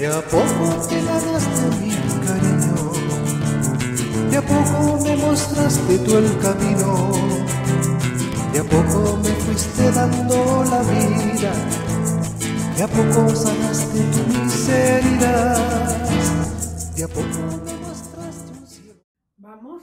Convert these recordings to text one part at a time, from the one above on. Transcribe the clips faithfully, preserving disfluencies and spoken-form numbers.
a poco te ganaste mi cariño, de a poco me mostraste tú el camino, de a poco me fuiste dando la vida, de a poco sanaste tu miseria, de a poco me mostraste un cielo. Vamos,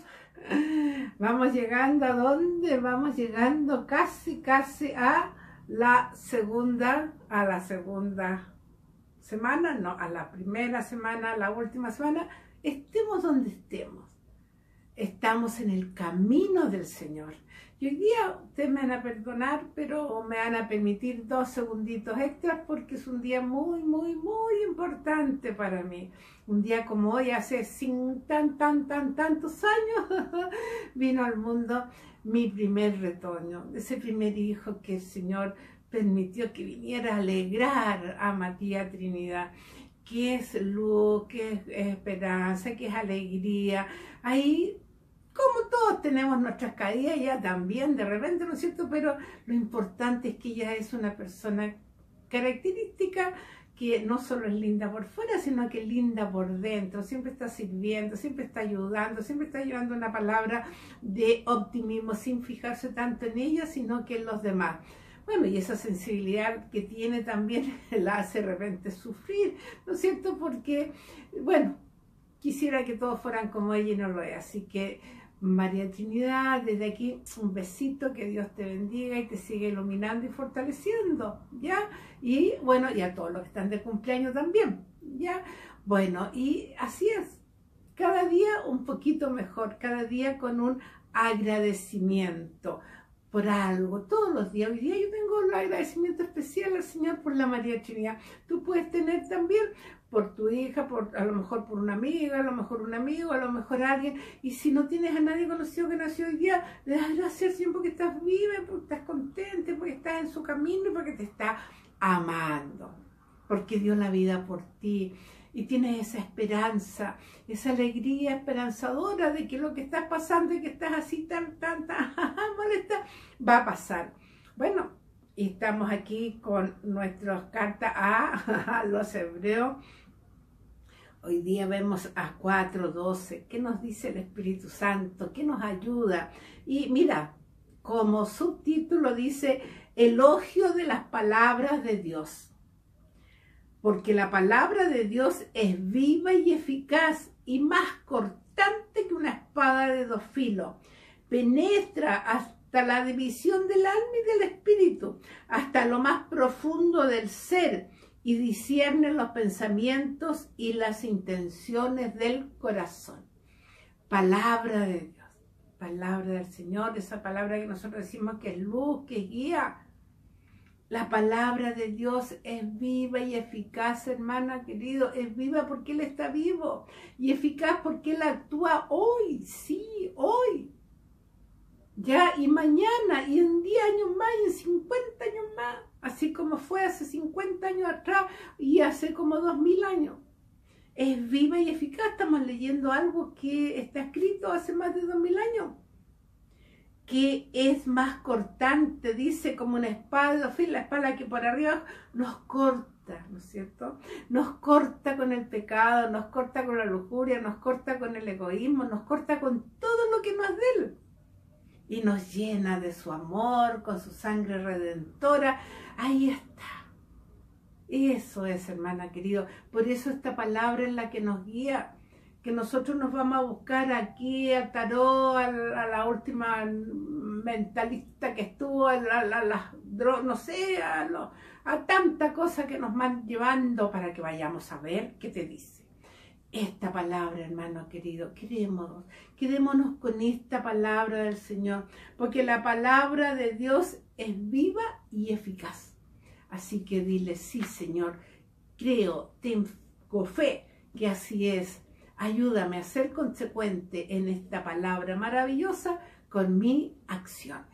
vamos llegando a dónde, vamos llegando casi, casi a la segunda, a la segunda semana, no, a la primera semana, a la última semana, estemos donde estemos. Estamos en el camino del Señor. Y hoy día ustedes me van a perdonar, pero me van a permitir dos segunditos extras porque es un día muy, muy, muy importante para mí. Un día como hoy, hace sin tan, tan, tan, tantos años, vino al mundo mi primer retoño, ese primer hijo que el Señor permitió que viniera a alegrar a Matías Trinidad, que es luz, que es esperanza, que es alegría. Ahí, como todos tenemos nuestras caídas, ella también de repente, ¿no es cierto? Pero lo importante es que ella es una persona característica que no solo es linda por fuera, sino que es linda por dentro, siempre está sirviendo, siempre está ayudando, siempre está llevando una palabra de optimismo sin fijarse tanto en ella, sino que en los demás. Bueno, y esa sensibilidad que tiene también la hace de repente sufrir, ¿no es cierto? Porque, bueno, quisiera que todos fueran como ella y no lo es. Así que, María Trinidad, desde aquí un besito, que Dios te bendiga y te siga iluminando y fortaleciendo, ¿ya? Y bueno, y a todos los que están de cumpleaños también, ¿ya? Bueno, y así es, cada día un poquito mejor, cada día con un agradecimiento por algo, todos los días. Hoy día yo tengo el agradecimiento especial al Señor por la María Trinidad. Tú puedes tener también por tu hija, por, a lo mejor por una amiga, a lo mejor un amigo, a lo mejor alguien. Y si no tienes a nadie conocido que nació hoy día, le das gracias al Señor porque estás viva, porque estás contenta, porque estás en su camino y porque te está amando, porque dio la vida por ti. Y tienes esa esperanza, esa alegría esperanzadora de que lo que estás pasando y que estás así tan, tan, tan molesta, va a pasar. Bueno, y estamos aquí con nuestras cartas a, a los hebreos. Hoy día vemos a cuatro doce. ¿Qué nos dice el Espíritu Santo? ¿Qué nos ayuda? Y mira, como subtítulo dice, elogio de las palabras de Dios. Porque la palabra de Dios es viva y eficaz y más cortante que una espada de dos filos. Penetra hasta la división del alma y del espíritu, hasta lo más profundo del ser, y discierne los pensamientos y las intenciones del corazón. Palabra de Dios, palabra del Señor, esa palabra que nosotros decimos que es luz, que es guía. La palabra de Dios es viva y eficaz, hermana querido. Es viva porque Él está vivo. Y eficaz porque Él actúa hoy, sí, hoy. Ya, y mañana, y en diez años más, y en cincuenta años más. Así como fue hace cincuenta años atrás y hace como dos mil años. Es viva y eficaz. Estamos leyendo algo que está escrito hace más de dos mil años. Que es más cortante, dice, como una espada de dos filos, la espada que por arriba nos corta, ¿no es cierto? Nos corta con el pecado, nos corta con la lujuria, nos corta con el egoísmo, nos corta con todo lo que no es de Él. Y nos llena de su amor, con su sangre redentora. Ahí está. Eso es, hermana querido. Por eso esta palabra es la que nos guía. Que nosotros nos vamos a buscar aquí al tarot, a la, a la última mentalista que estuvo, a la, la, la, no sé, a, lo, a tanta cosa que nos van llevando para que vayamos a ver qué te dice. Esta palabra, hermano querido, quedémonos, quedémonos con esta palabra del Señor, porque la palabra de Dios es viva y eficaz. Así que dile, sí, Señor, creo, tengo fe que así es. Ayúdame a ser consecuente en esta palabra maravillosa con mis acciones.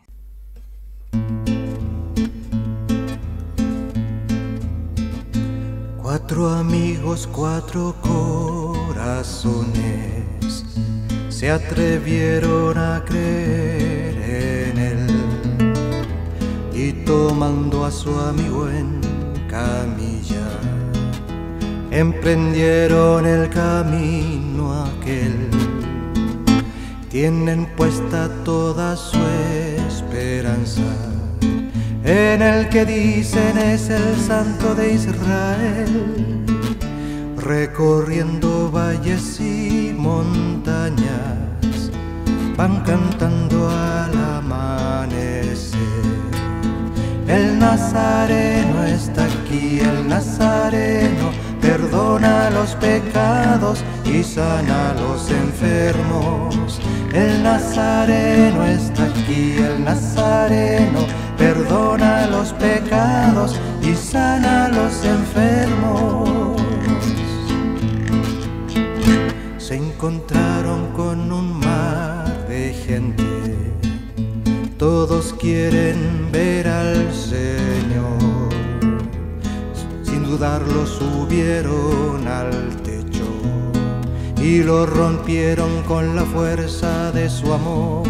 Cuatro amigos, cuatro corazones se atrevieron a creer en Él, y tomando a su amigo en camilla, emprendieron el camino aquel. Tienen puesta toda su esperanza en el que dicen es el Santo de Israel. Recorriendo valles y montañas, van cantando al amanecer. El Nazareno está aquí, el Nazareno perdona los pecados y sana a los enfermos. El Nazareno está aquí, el Nazareno perdona los pecados y sana a los enfermos. Se encontraron con un mar de gente, todos quieren ver al Señor. Sin dudarlo subieron al techo y lo rompieron con la fuerza de su amor.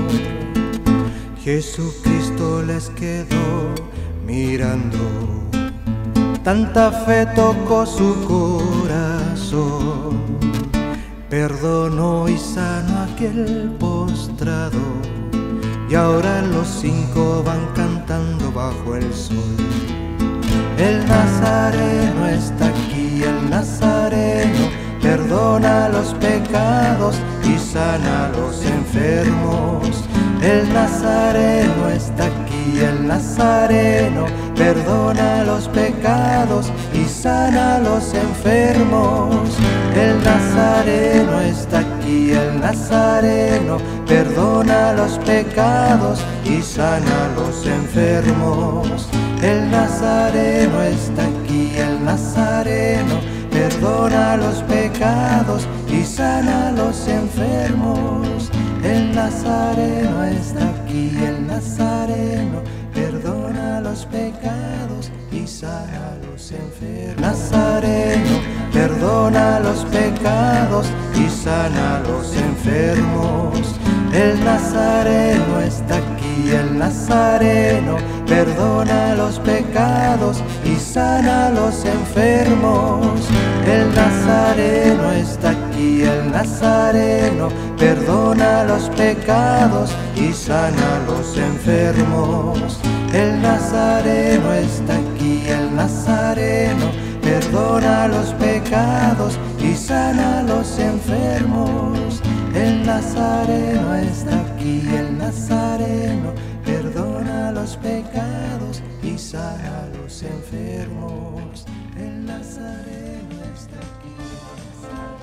Jesucristo les quedó mirando, tanta fe tocó su corazón. Perdonó y sanó a aquel postrado, y ahora los cinco van cantando bajo el sol. El Nazareno está aquí, el Nazareno perdona los pecados y sana a los enfermos. El Nazareno está aquí, el Nazareno perdona los pecados y sana a los enfermos. El Nazareno está aquí, el Nazareno perdona los pecados y sana a los enfermos. El Nazareno está aquí, el Nazareno perdona los pecados y sana a los enfermos. El Nazareno está aquí, el Nazareno perdona los pecados y sana a los enfermos. Nazareno perdona los pecados y sana a los enfermos. El Nazareno está aquí, el Nazareno perdona los pecados y sana a los enfermos. El Nazareno está aquí, el Nazareno perdona los pecados y sana a los enfermos. El Nazareno está aquí, el Nazareno perdona los pecados y sana a los enfermos. El Nazareno está aquí, el Nazareno perdona los pecados y sana a los enfermos. El Nazareno está aquí.